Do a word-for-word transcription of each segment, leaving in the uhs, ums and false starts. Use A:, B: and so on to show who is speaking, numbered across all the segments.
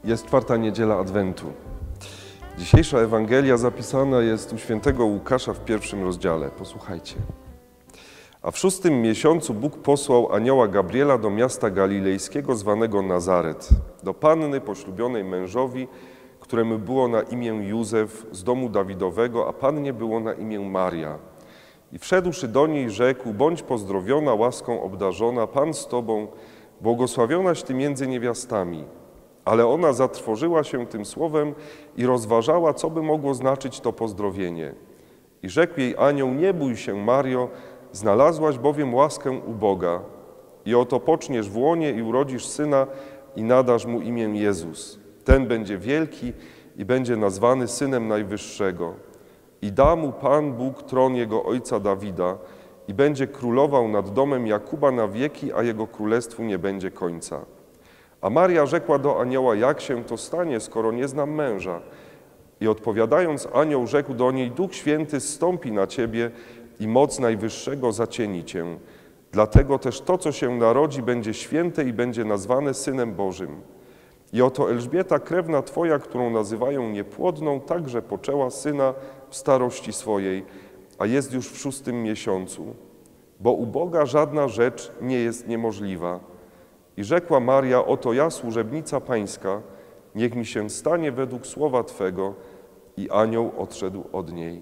A: Jest czwarta niedziela Adwentu. Dzisiejsza Ewangelia zapisana jest u świętego Łukasza w pierwszym rozdziale. Posłuchajcie. A w szóstym miesiącu Bóg posłał anioła Gabriela do miasta galilejskiego zwanego Nazaret, do panny poślubionej mężowi, któremu było na imię Józef z domu Dawidowego, a pannie było na imię Maria. I wszedłszy do niej, rzekł: bądź pozdrowiona, łaską obdarzona, Pan z tobą, błogosławionaś ty między niewiastami. Ale ona zatrwożyła się tym słowem i rozważała, co by mogło znaczyć to pozdrowienie. I rzekł jej anioł: nie bój się, Mario, znalazłaś bowiem łaskę u Boga. I oto poczniesz w łonie i urodzisz syna i nadasz mu imię Jezus. Ten będzie wielki i będzie nazwany Synem Najwyższego. I da mu Pan Bóg tron jego ojca Dawida i będzie królował nad domem Jakuba na wieki, a jego królestwu nie będzie końca. A Maria rzekła do anioła: jak się to stanie, skoro nie znam męża? I odpowiadając, anioł rzekł do niej: Duch Święty zstąpi na ciebie i moc Najwyższego zacieni cię. Dlatego też to, co się narodzi, będzie święte i będzie nazwane Synem Bożym. I oto Elżbieta, krewna twoja, którą nazywają niepłodną, także poczęła syna w starości swojej, a jest już w szóstym miesiącu, bo u Boga żadna rzecz nie jest niemożliwa. I rzekła Maria: oto ja, służebnica Pańska, niech mi się stanie według słowa Twego. I anioł odszedł od niej.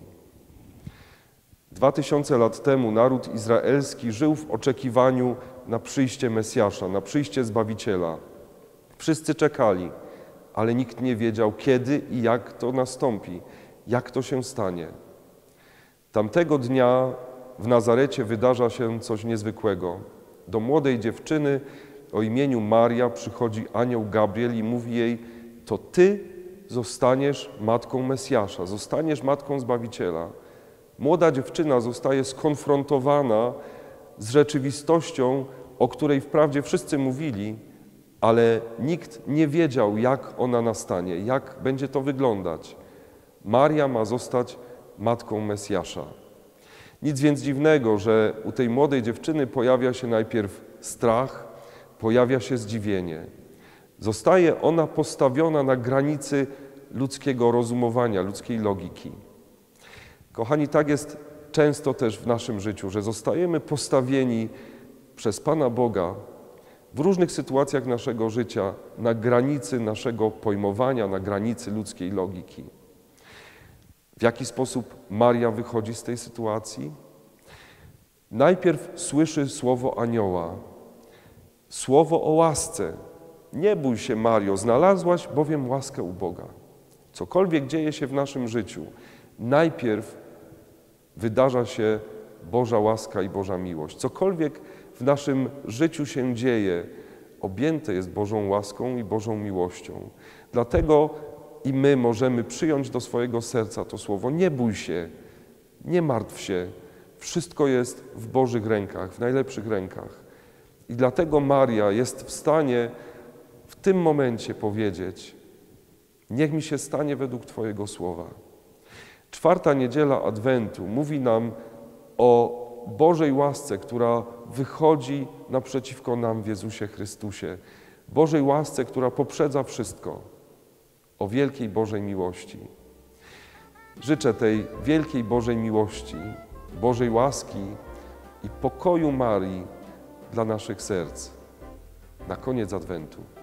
A: Dwa tysiące lat temu naród izraelski żył w oczekiwaniu na przyjście Mesjasza, na przyjście Zbawiciela. Wszyscy czekali, ale nikt nie wiedział, kiedy i jak to nastąpi, jak to się stanie. Tamtego dnia w Nazarecie wydarza się coś niezwykłego. Do młodej dziewczyny o imieniu Maria przychodzi anioł Gabriel i mówi jej: to ty zostaniesz matką Mesjasza, zostaniesz matką Zbawiciela. Młoda dziewczyna zostaje skonfrontowana z rzeczywistością, o której wprawdzie wszyscy mówili, ale nikt nie wiedział, jak ona nastanie, jak będzie to wyglądać. Maria ma zostać matką Mesjasza. Nic więc dziwnego, że u tej młodej dziewczyny pojawia się najpierw strach, pojawia się zdziwienie. Zostaje ona postawiona na granicy ludzkiego rozumowania, ludzkiej logiki. Kochani, tak jest często też w naszym życiu, że zostajemy postawieni przez Pana Boga w różnych sytuacjach naszego życia na granicy naszego pojmowania, na granicy ludzkiej logiki. W jaki sposób Maria wychodzi z tej sytuacji? Najpierw słyszy słowo anioła, słowo o łasce. Nie bój się, Mario, znalazłaś bowiem łaskę u Boga. Cokolwiek dzieje się w naszym życiu, najpierw wydarza się Boża łaska i Boża miłość. Cokolwiek w naszym życiu się dzieje, objęte jest Bożą łaską i Bożą miłością. Dlatego i my możemy przyjąć do swojego serca to słowo: nie bój się, nie martw się, wszystko jest w Bożych rękach, w najlepszych rękach. I dlatego Maria jest w stanie w tym momencie powiedzieć: niech mi się stanie według Twojego słowa. Czwarta niedziela Adwentu mówi nam o Bożej łasce, która wychodzi naprzeciwko nam w Jezusie Chrystusie. Bożej łasce, która poprzedza wszystko. O wielkiej Bożej miłości. Życzę tej wielkiej Bożej miłości, Bożej łaski i pokoju Marii dla naszych serc. Na koniec Adwentu.